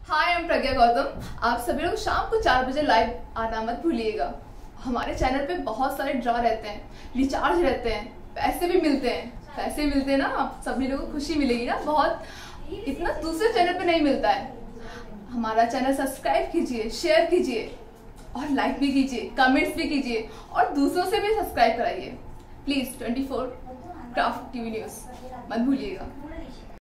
Hi, I am प्रज्ञा गौतम। आप सभी लोग शाम को 4 बजे लाइव आना मत भूलिएगा। हमारे चैनल पे बहुत सारे ड्रॉ रहते हैं, रिचार्ज रहते हैं, पैसे भी मिलते हैं। पैसे मिलते हैं ना, आप सभी लोगों को खुशी मिलेगी ना, बहुत इतना दूसरे चैनल पे नहीं मिलता है। हमारा चैनल सब्सक्राइब कीजिए, शेयर कीजिए और लाइक भी कीजिए, कमेंट्स भी कीजिए और दूसरों से भी सब्सक्राइब कराइए प्लीज। 24 क्राफ्ट टीवी न्यूज़ मत भूलिएगा।